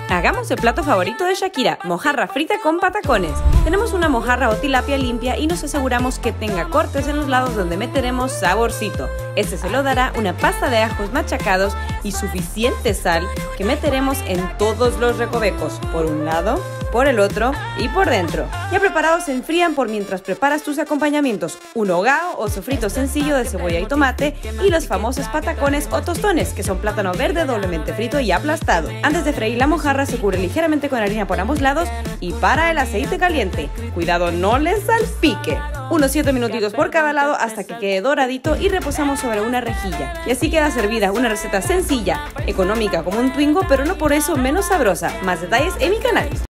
Hagamos el plato favorito de Shakira, mojarra frita con patacones. Tenemos una mojarra o tilapia limpia y nos aseguramos que tenga cortes en los lados donde meteremos saborcito. Este se lo dará una pasta de ajos machacados y suficiente sal que meteremos en todos los recovecos, por un lado, por el otro y por dentro. Ya preparados se enfrían por mientras preparas tus acompañamientos, un hogao o sofrito sencillo de cebolla y tomate y los famosos patacones o tostones, que son plátano verde doblemente frito y aplastado. Antes de freír la mojarra se cubre ligeramente con harina por ambos lados y para el aceite caliente. Cuidado no les salpique. Unos 7 minutitos por cada lado hasta que quede doradito y reposamos sobre una rejilla. Y así queda servida una receta sencilla, económica como un Twingo, pero no por eso menos sabrosa. Más detalles en mi canal.